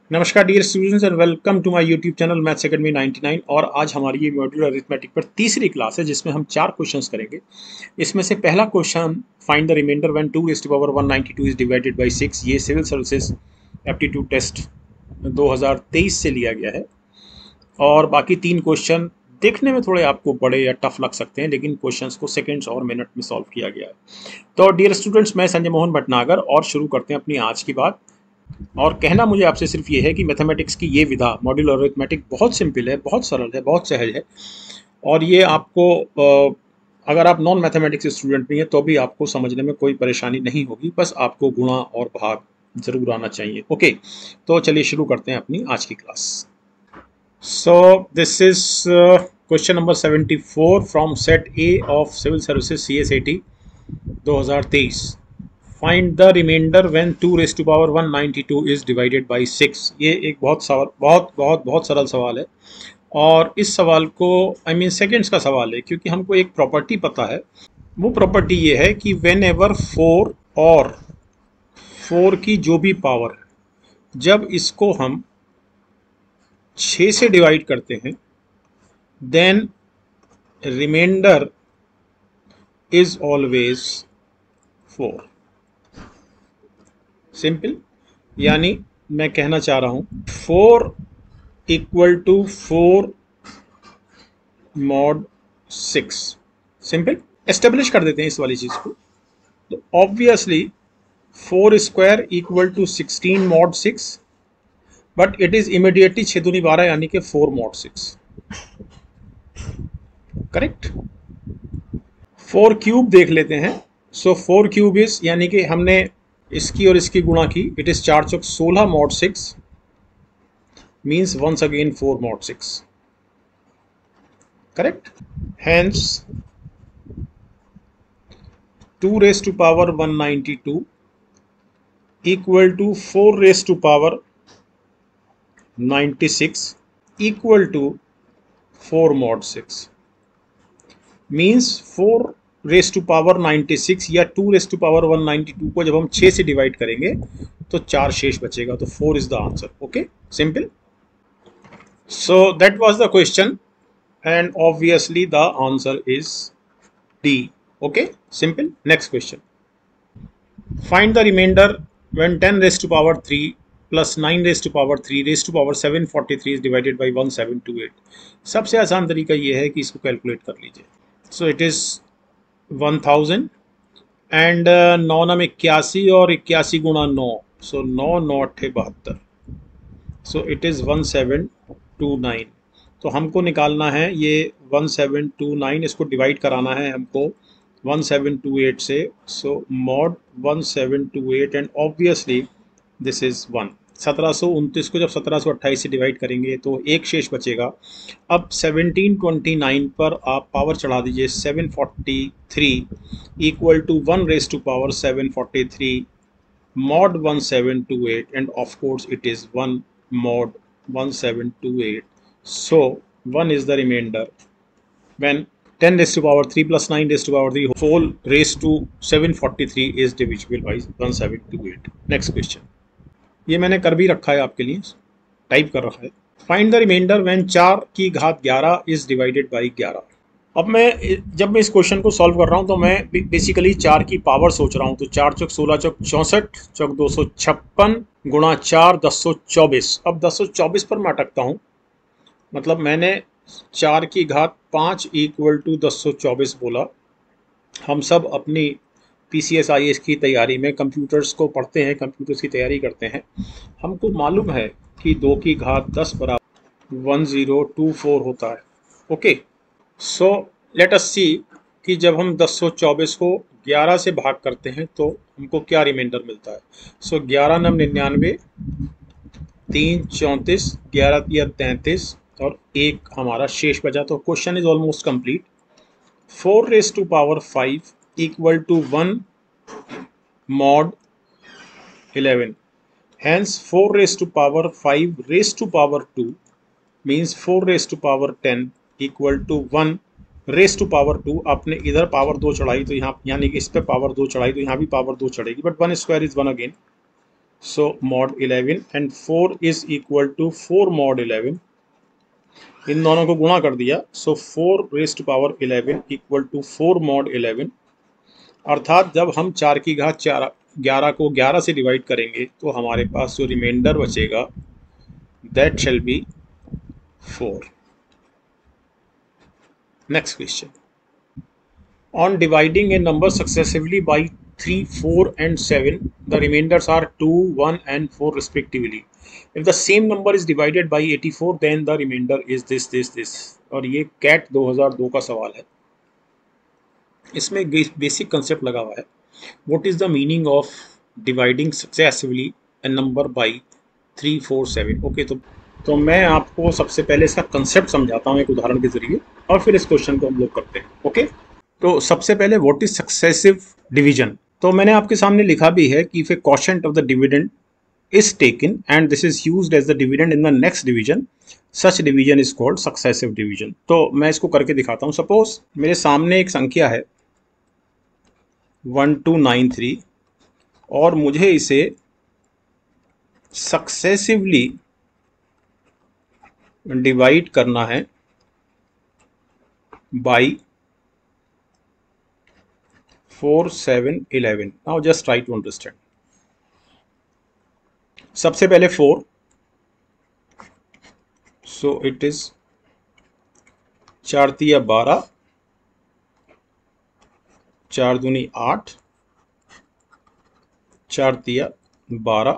नमस्कार dear students and welcome to my YouTube channel maths academy 99। और आज हमारी ये मॉड्यूलर अरिथमेटिक पर तीसरी क्लास है जिसमें हम 4 क्वेश्चंस करेंगे। इसमें से पहला question find the remainder when 2 raised to power 192 is divided by 6। ये सिविल सर्विसेज एप्टीट्यूड टेस्ट 2023 से लिया गया है। और बाकी 3 क्वेश्चन देखने में थोड़े आपको बड़े या टफ लग सकते हैं, लेकिन क्वेश्चंस को सेकंड्स और मिनट में सॉल्व किया गया है। तो डियर स्टूडेंट्स, मैं संजय मोहन भटनागर और शुरू करते हैं अपनी आज की बात। और कहना मुझे आपसे सिर्फ ये है कि मैथमेटिक्स की ये विधा मॉड्यूलर अरिथमेटिक बहुत सिंपल है, बहुत सरल है, बहुत सहज है। और ये आपको अगर आप नॉन मैथमेटिक्स स्टूडेंट नहीं है तो भी आपको समझने में कोई परेशानी नहीं होगी। बस आपको गुणा और भाग जरूर आना चाहिए। ओके, तो चलिए शुरू करते हैं अपनी आज की class. So this is question number 74 from set A of civil services CSAT 2023। Find the remainder when 2 raised to power 192 is divided by 6। ये एक बहुत सरल सवाल है। और इस सवाल को सेकेंड्स का सवाल है, क्योंकि हमको एक प्रॉपर्टी पता है। वो प्रॉपर्टी ये है कि वेन एवर 4 और 4 की जो भी पावर है, जब इसको हम 6 से डिवाइड करते हैं then remainder is always 4। Simple, यानी मैं कहना चाह रहा हूं 4 equal to 4 mod 6। Simple establish कर देते हैं इस वाली चीज को। तो obviously 4 square equal to 16 mod 6, but it is immediately 6 दूनी 12 यानी कि 4 मॉड 6। करेक्ट। 4 क्यूब देख लेते हैं। सो 4 क्यूब इज, यानी कि हमने इसकी और इसकी गुणा की, इट इज 4 चौक 16 mod 6 means once again 4 mod 6। Correct. Hence 2 raised to power 192 equal to 4 raised to power 96 equal to 4 mod 6 means 4 raised to power 96 या 2 raised to power 192 को जब हम 6 से डिवाइड करेंगे तो 4 शेष बचेगा। तो 4 is the answer. Okay, simple. So that was the question and obviously the answer is D. Okay, simple. Next question, find the remainder when 10 raised to power 3 plus 9 raised to power 3 raised to power 743 is divided by 1728। सबसे आसान तरीका ये है कि इसको calculate कर लीजिए। सो it is 1000 and 9 नाम 81 और 81 गुणा 9, सो 9 9 8 72, सो इट इज 1729। तो हमको निकालना है ये 1729, इसको डिवाइड कराना है हमको 1728 से। So mod 1728 and obviously this is 1। 1729 को जब 1728 से डिवाइड करेंगे तो एक शेष बचेगा। अब 1729 पर आप पावर चढ़ा दीजिए 743 equal to 1 raised to power 743 mod 1728 and of course it is 1 mod 1728। so 1 is the remainder when 10 raised to power 3 plus 9 raised to power 3 whole raised to 743 is divisible by 1728। next question, ये मैंने कर भी रखा है आपके लिए, type कर रखा है। फाइंड द रिमाइंडर व्हेन 4 की घात 11 इज डिवाइडेड बाई 11। अब जब मैं इस क्वेश्चन को सॉल्व कर रहा हूँ तो मैं बेसिकली 4 की पावर सोच रहा हूँ। तो 4 चौक 16 चौक 64 चौक 256 गुणा 4 1024। अब 1024 पर मैं अटकता हूँ, मतलब मैंने 4 की घात 5 इक्वल टू 1024 बोला। हम सब अपनी PCS IAS की तैयारी में कंप्यूटर्स को पढ़ते हैं, कंप्यूटर्स की तैयारी करते हैं। हमको मालूम है कि 2 की घात 10 बराबर 1024 होता है। ओके, सो लेट अस सी कि जब हम 1024 को 11 से भाग करते हैं तो हमको क्या रिमाइंडर मिलता है। सो 11 नम 99, 3 34, 11 या 33 और 1 हमारा शेष बचा। तो question is almost complete. 4 raised to power 5 equal to 1 mod 11, hence 4 raised to power 5 raised to power 2 means 4 raised to power 10 equal to 1 raised to power 2। आपने इधर पावर 2 चढ़ाई तो यहाँ, यानी कि इस पे पावर 2 चढ़ाई तो यहाँ भी पावर 2 चढ़ेगी, but 1 square is 1 again. So mod 11 and 4 is equal to 4 mod 11, इन दोनों को गुणा कर दिया, so 4 raise to power 11 equal to 4 mod 11, अर्थात जब हम 4 की घात 11 को 11 से डिवाइड करेंगे तो हमारे पास जो रिमाइंडर बचेगा that shall be 4। Next question, on dividing a number successively by 3, 4 and 7, the remainders are 2, 1 and 4 respectively. If the same number is divided by 84, then the remainder is this. और ये cat 2002 का सवाल है, इसमें basic concept लगा हुआ है, what is the meaning of dividing successively a number by 3, 4, 7। Okay, तो मैं आपको सबसे पहले इसका कंसेप्ट समझाता हूँ एक उदाहरण के जरिए, और फिर इस क्वेश्चन को हम लोग करते हैं। ओके, तो सबसे पहले व्हाट इज सक्सेसिव डिवीजन। तो मैंने आपके सामने लिखा भी है कि if a quotient of the dividend is taken and this is used as the dividend in the next division, such division is called successive division. तो मैं इसको करके दिखाता हूँ। सपोज मेरे सामने एक संख्या है 1293 और मुझे इसे सक्सेसिवली डिवाइड करना है by 4, 7, 11। Now just try to understand. सबसे पहले 4, सो इट इज 4 तिया 12, 4 दूनी 8, 4 तिया 12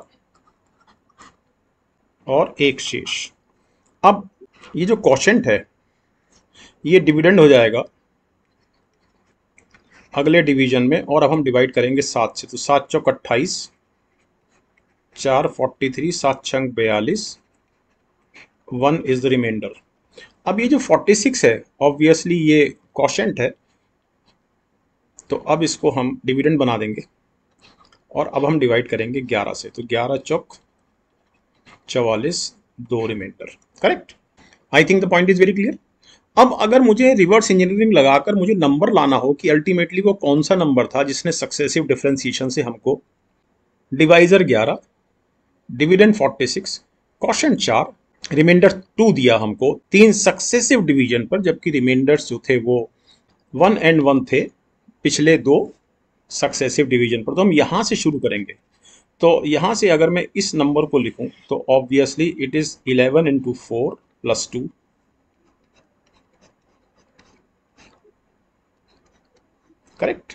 और एक शेष। अब ये जो क्वोशिएंट है ये डिविडेंड हो जाएगा अगले डिवीजन में, और अब हम डिवाइड करेंगे 7 से। तो 7 चौक 28, 4 43, 7 छंग 42, 1 इज द रिमाइंडर। अब ये जो 46 है ऑब्वियसली ये क्वोशिएंट है, तो अब इसको हम डिविडेंड बना देंगे और अब हम डिवाइड करेंगे 11 से। तो 11 चौक 44, 2 remainder. Correct, I think the point is very clear. अब अगर मुझे रिवर्स इंजीनियरिंग लगाकर मुझे नंबर लाना हो कि अल्टीमेटली वो कौन सा नंबर था जिसने सक्सेसिव डिफरेंशिएशन से हमको डिवाइजर 11, डिविडेंड 46, क्वोशिएंट 4, रिमाइंडर 2 दिया हमको 3 सक्सेसिव डिवीजन पर, जबकि रिमाइंडर्स जो थे वो 1 एंड 1 थे पिछले 2 सक्सेसिव डिवीजन पर। तो हम यहां से शुरू करेंगे। तो यहां से अगर मैं इस नंबर को लिखूं तो obviously it is 11 into 4 plus 2, correct.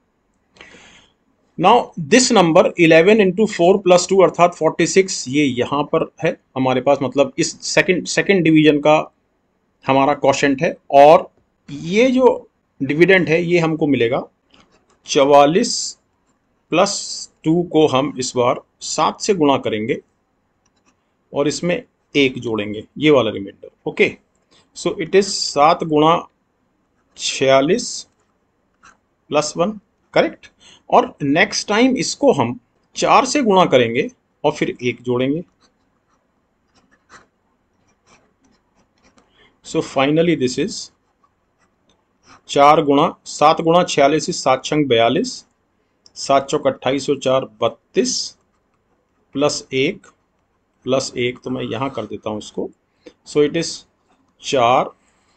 Now this number 11 into 4 plus 2 अर्थात 46 ये यहां पर है हमारे पास, मतलब इस सेकंड डिवीजन का हमारा क्वोशिएंट है, और ये जो डिविडेंड है ये हमको मिलेगा 44 प्लस 2 को हम इस बार 7 से गुणा करेंगे और इसमें 1 जोड़ेंगे, ये वाला remainder. Okay, so it is 7 गुणा 46 प्लस 1, करेक्ट। और नेक्स्ट टाइम इसको हम 4 से गुणा करेंगे और फिर 1 जोड़ेंगे। सो फाइनली दिस इज 7 गुणा 46 7 छंग 42, 7 चौक 28 और 4 32 प्लस 1 तो मैं यहां कर देता हूं इसको। सो इट इज 4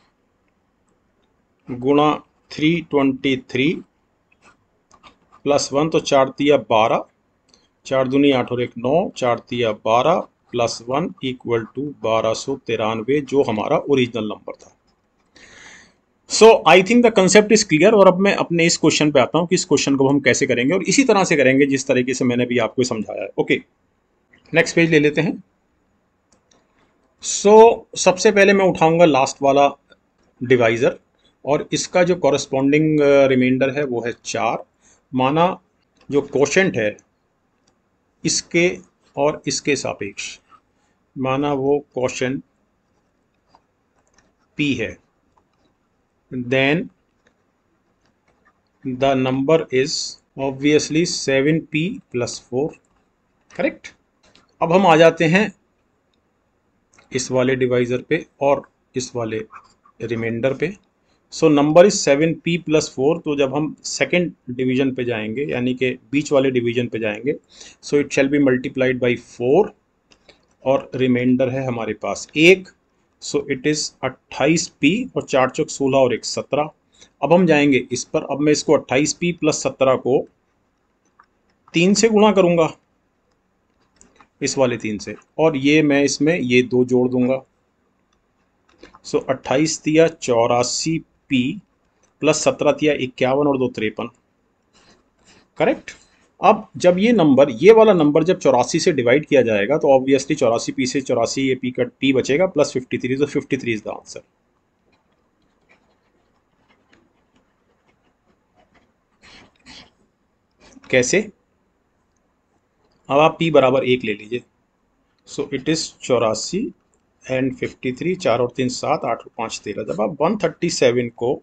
गुणा 323 प्लस 1, तो 4 तिया 12, 4 दूनी 8 और 1 9, 4 तिया 12 प्लस 1 इक्वल टू 1293, जो हमारा ओरिजिनल नंबर था। So I think the concept is clear. और अब मैं अपने इस क्वेश्चन पे आता हूं कि इस क्वेश्चन को हम कैसे करेंगे, और इसी तरह से करेंगे जिस तरीके से मैंने भी आपको समझाया है। ओके, नेक्स्ट पेज ले लेते हैं। सो सबसे पहले मैं उठाऊंगा लास्ट वाला डिवाइजर, और इसका जो कॉरस्पॉन्डिंग रिमाइंडर है वो है 4। माना जो क्वोशिएंट है इसके और इसके सापेक्ष, माना वो क्वोशिएंट P है, then the number is obviously 7P plus 4, correct. अब हम आ जाते हैं इस वाले डिवाइजर पे और इस वाले रिमाइंडर पे। So number is 7p+4। तो जब हम सेकेंड डिवीजन पे जाएंगे यानी कि बीच वाले डिवीजन पे जाएंगे, so it shall be multiplied by 4 और रिमाइंडर है हमारे पास 1। सो इट इज 28p और 4 चौक 16 और 1 17। अब हम जाएंगे इस पर। अब मैं इसको 28p + 17 को 3 से गुणा करूंगा, इस वाले 3 से, और ये मैं इसमें ये 2 जोड़ दूंगा। सो 28 दिया 84p + 17 दिया 51 और 2 53। करेक्ट। अब जब ये नंबर, ये वाला नंबर जब 84 से डिवाइड किया जाएगा तो ऑब्वियसली 84p से 84 ये p का p बचेगा प्लस 53, तो 53 इज द आंसर। कैसे? अब आप p बराबर 1 ले लीजिए। सो इट इज 84 एंड 53, 4 और 3 7, 8 और 5 13। जब आप 137 को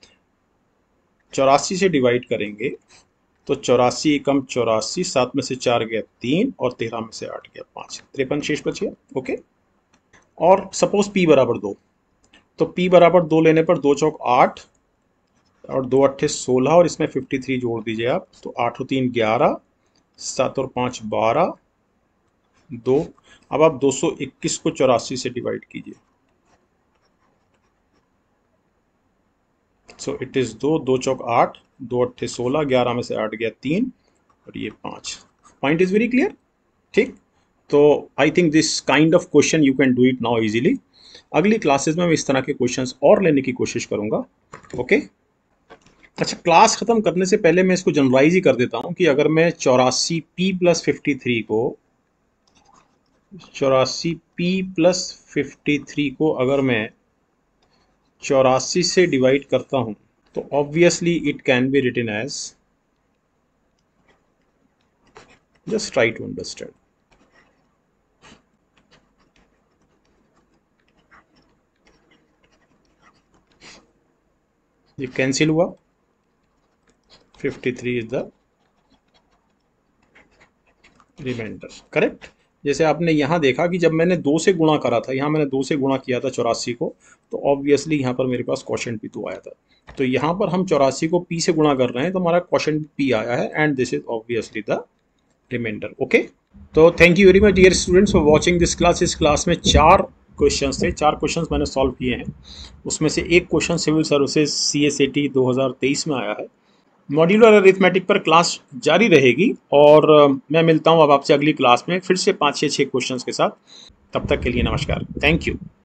84 से डिवाइड करेंगे तो 84 एकम 84, 7 में से 4 गया 3 और 13 में से 8 गया 5, 53 शेष बच गया। ओके। और सपोज p बराबर 2, तो p बराबर 2 लेने पर 2 चौक 8 और 2 अट्ठे 16 और इसमें 53 जोड़ दीजिए आप, तो 8 और 3 11, 7 और 5 12, 2। अब आप 221 को 84 से डिवाइड कीजिए। सो इट इज 2, 2 चौक 8, 2 अट्ठे 16, 11 में से 8 गया 3 और ये 5। Point is very clear. ठीक। तो I think this kind of question you can do it now easily. अगली क्लासेस में मैं इस तरह के क्वेश्चंस और लेने की कोशिश करूंगा। ओके। अच्छा, क्लास खत्म करने से पहले मैं इसको जनरलाइज ही कर देता हूं कि अगर मैं 84p + 53 को 84p + 53 को अगर मैं 84 से डिवाइड करता हूं तो obviously it can be written as, just try to understand. ये कैंसिल हुआ, 53 इज द रिमाइंडर। करेक्ट। जैसे आपने यहाँ देखा कि जब मैंने 2 से गुणा करा था, यहाँ मैंने 2 से गुणा किया था 84 को, तो ऑब्वियसली यहाँ पर मेरे पास क्वोशंट भी 2 आया था। तो यहाँ पर हम 84 को p से गुणा कर रहे हैं तो हमारा क्वोशंट p आया है and this is obviously the remainder. Okay. तो thank you very much dear students for watching this class. इस क्लास में 4 क्वेश्चंस थे, 4 क्वेश्चंस मैंने सॉल्व किए हैं। उसमें से एक क्वेश्चन सिविल सर्विसेज CSAT 2023 में आया है। मॉड्यूलर अरिथमेटिक पर क्लास जारी रहेगी और मैं मिलता हूं अब आपसे अगली क्लास में फिर से 5 से 6 क्वेश्चंस के साथ। तब तक के लिए नमस्कार। Thank you.